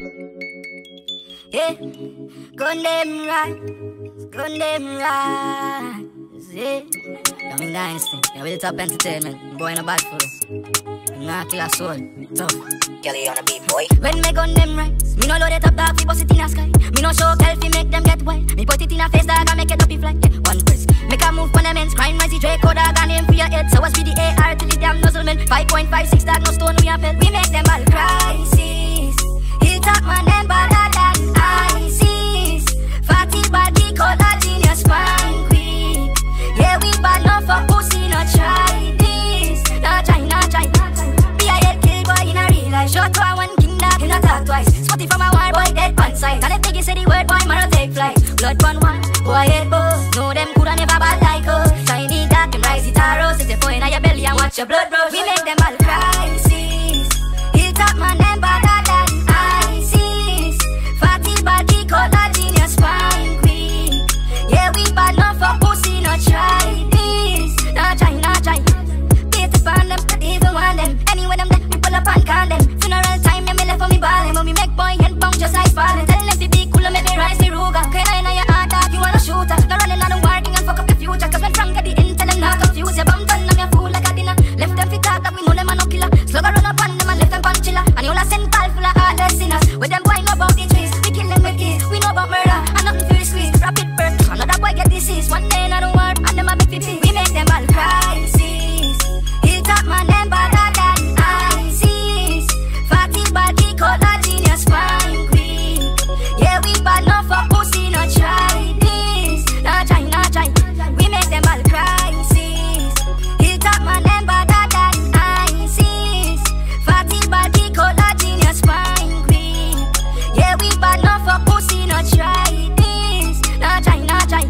Yeah, gun them right, gun them right. Yeah, Coming Dynasty, yeah, with the top entertainment. Boy in a bad fool. Nah, kill a soul. Tough. Kelly on a beat, boy. When me gun them right, me no load it up dog, fi bust it in a sky. Me no show kelp fi make them get wild. Me put it in a face dog and make it up fly. Yeah, one press, make a move on the men's crime. Noisy Draco dog and aim for your head. So what's with the AR till the damn nuzzle men? 5.56 dog, no stone we a pet. We make them all crisis. Hilltop man them badder than ISIS. Fatty body color genius spine queen. Yeah, we bad enough for pussy, no try this. No try, no try, no try. Be a head kill boy in a real life. Shot to a one king dog, he not talk twice. Spotty from a war boy dead pan side. And if they say the word boy, man take flight. Blood pon one, boy head boss. Know them coulda never bad like us. Shiny dark, them rise it arrows. Set your phone in your belly and watch your blood bro. We make them all crisis. Hilltop man them badder than ISIS. Fatty body color genius spine queen. Yeah, we bad enough for pussy, no try this. No try, no try. Beat upon them, even want them. Anyway them there, we pull up and call them. Funeral time, yeah, me left for me ballin'. But me make boy head bound just like falling. Tell them to be cool and make me rise the Ruger. Can't in your heart dog, you wanna shooter. No running on the working and fuck up your future. Cause when Frank get the intel, them not confused. You bum done, I'm your fool like a dinner. Left them fit talk that we know them are no killer. Slugger run up on them and left them punchilla. And you all a send call full of heartless sinners. With them boy know about the trees, we kill them with kids. We know about murder and nothing for the squeeze. Rapid birth, another boy get disease. One day in the world and them a big pee. We make them all crisis. Hilltop man them badder than ISIS. Fatty body color genius spine queen. Yeah, we bad enough for pussy, no try this. No try, no try. We make them all crisis. Hilltop man them badder than ISIS. Fatty body color genius spine queen. Yeah, we bad enough for pussy, no try this. No try, no try.